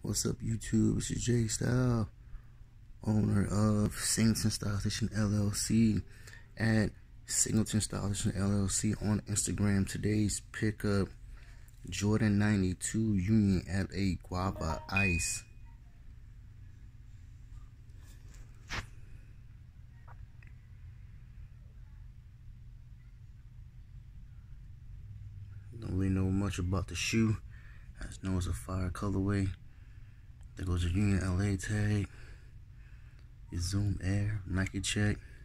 What's up, YouTube? It's your J Style, owner of Singleton Style Station LLC at Singleton Style Station LLC on Instagram. Today's pickup: Jordan 92 Union LA Guava Ice. Don't really know much about the shoe. I just know it's a fire colorway. There goes your Union LA tag. Your Zoom Air, Nike check.